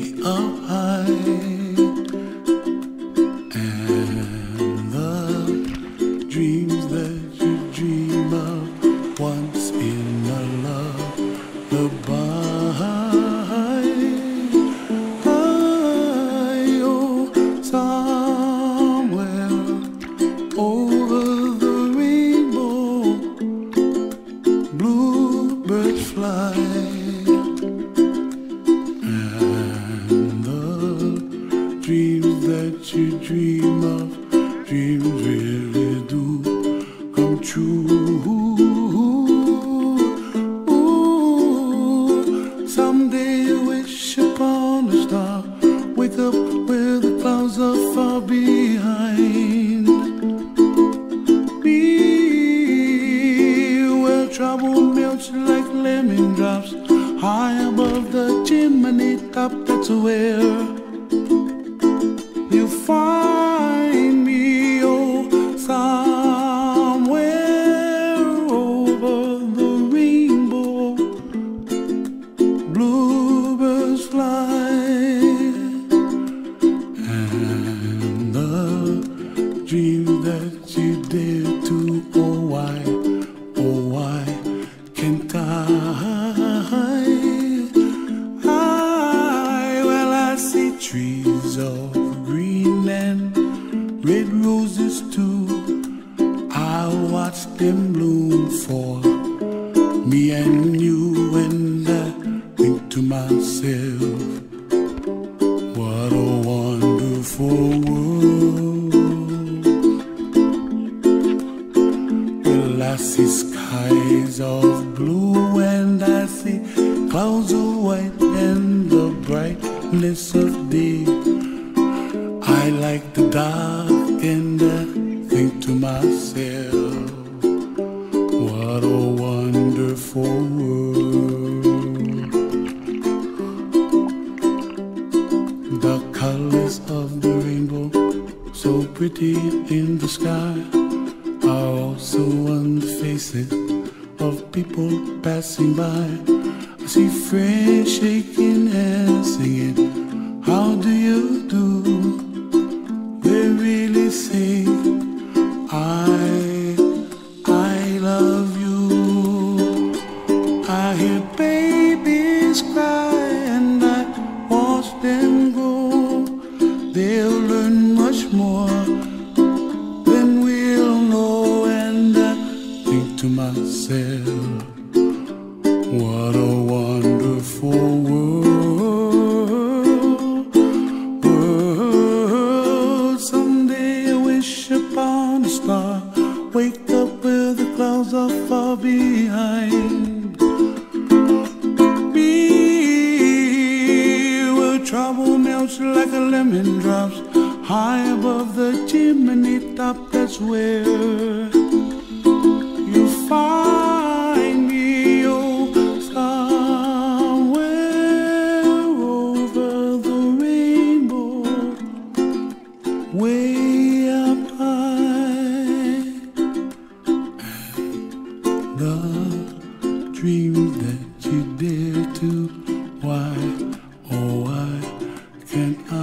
up high, and the dreams that you dream of once in a lullaby. Oh, somewhere over the rainbow, bluebirds fly. Dreams that you dream of, dreams really do come true. Ooh, someday you wish upon a star, wake up where the clouds are far behind. Be where trouble melts like lemon drops, high above the chimney top. That's where you find me, oh, somewhere over the rainbow, bluebirds fly, and the dream that you dare to, oh why can't I? Well, I see trees of green and red roses too. I watch them bloom for me and you, and I think to myself, what a wonderful world. Well, I see skies of blue and I see clouds of white and the brightness of day. I like the dark and I think to myself, what a wonderful world. The colors of the rainbow, so pretty in the sky, are also on the faces of people passing by. I see friends shaking hands singing, how do you do? They really say, I love you. I hear babies cry and I watch them grow. They'll learn much more than we'll know, and I think to myself, what a wonderful world. Someday I wish upon a star, wake up where the clouds are far behind. Be where trouble melts like a lemon drops, high above the chimney top. That's where you find me, oh, somewhere over the rainbow, way up high. And the dreams that you dare to, why, oh why can't I?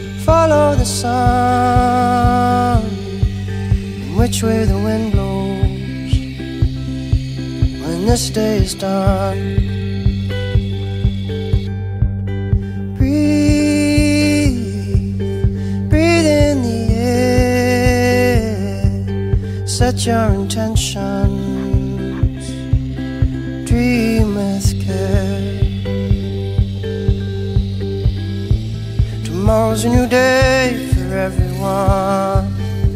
Follow the sun, which way the wind blows. this day is done. Breathe, breathe in the air. Set your intentions, dream with care. Tomorrow's a new day for everyone.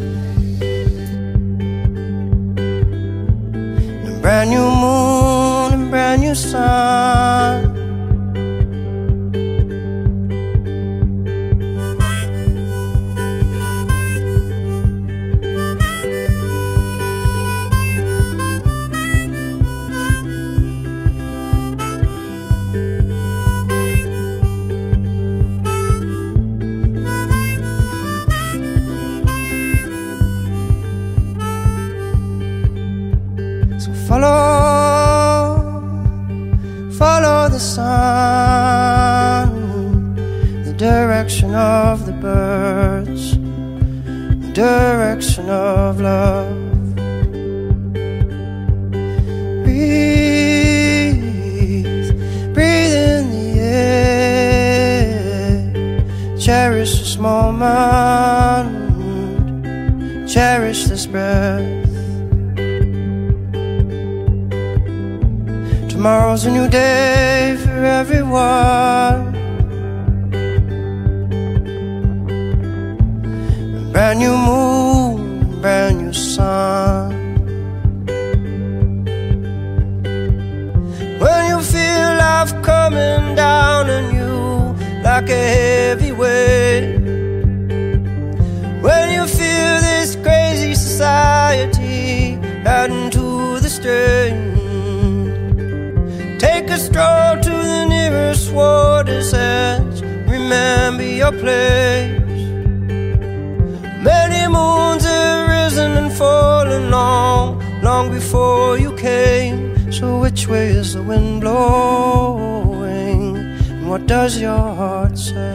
Brand new moon and brand new sun. Follow the sun, the direction of the birds, the direction of love. Breathe, breathe in the air. Cherish this moment, cherish this breath. Tomorrow's a new day for everyone. A brand new moon, brand new sun. When you feel life coming down on you like a heavy weight, when you feel this crazy society adding to the strain, take a stroll to the nearest water's edge. Remember your place. Many moons have risen and fallen long before you came. So which way is the wind blowing? And what does your heart say?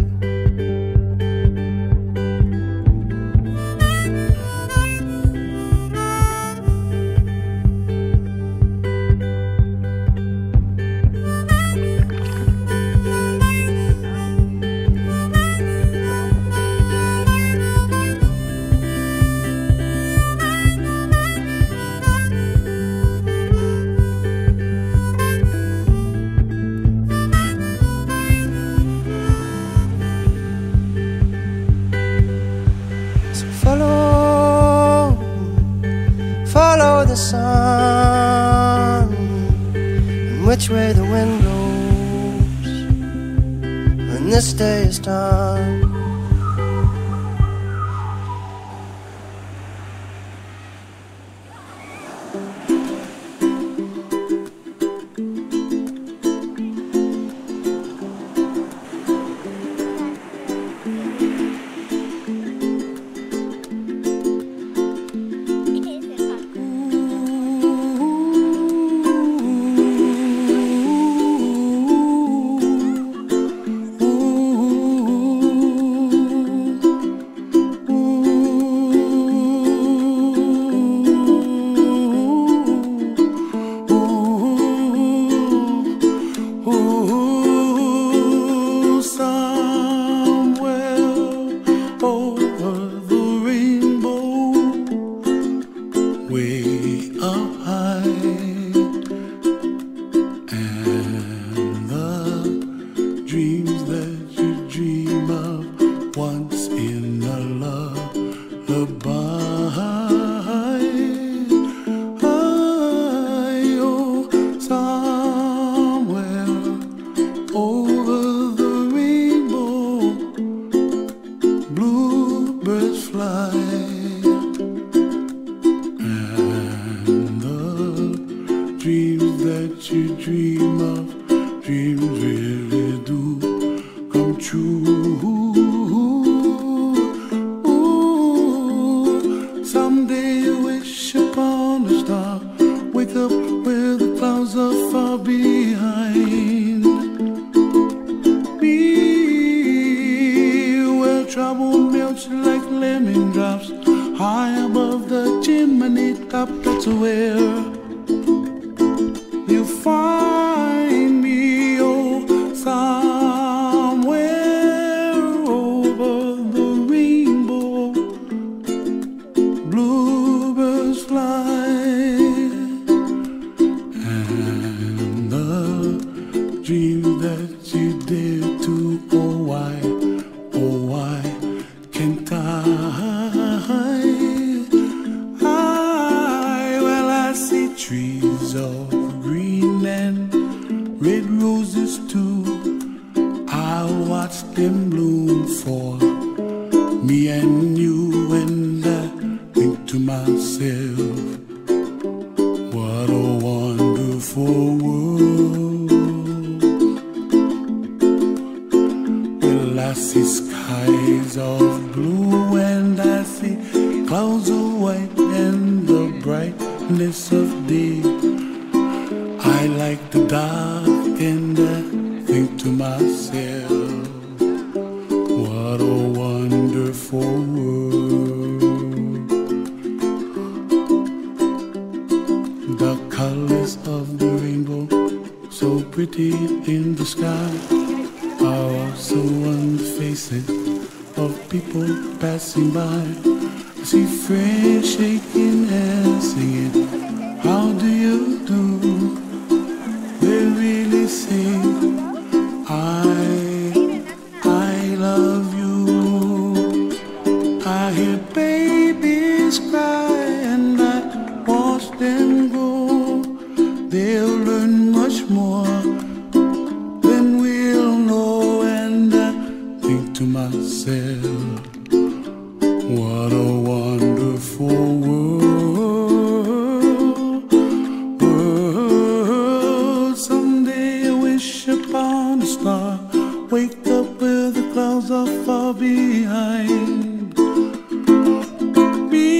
Follow the sun, and which way the wind blows when this day is done. High above the chimney top, that's where find me, oh, somewhere over the rainbow. Bluebirds fly, and the dream that you dare to, oh why can't I? Well, I see trees of green and red roses too. I watch them bloom for me and you, and I think to myself, what a wonderful world. Well, I see skies of blue and I see clouds of white and the brightness of day. I like the dark and I think to myself, what a wonderful world. The colors of the rainbow, so pretty in the sky, are also on the faces of people passing by. I see friends shaking and singing, how do you do? They really sing, I love you. I hear babies cry and I watch them go. They'll learn much more than we'll know, and I think to myself, what a wonderful world. Someday I wish upon a star, wake up where the clouds are far behind me,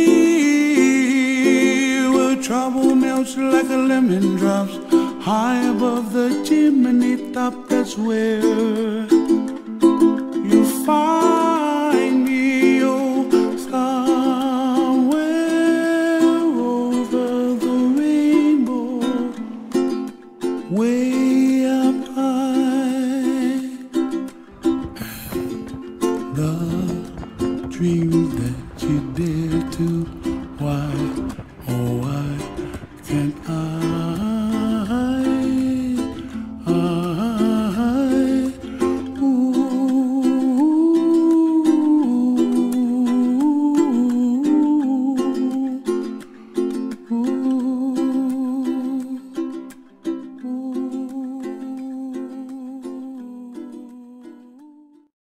where trouble melts like a lemon drops high above the chimney top. That's where you find me, oh, somewhere over the rainbow, way up high. The dream that you dare to, why, oh why can't I?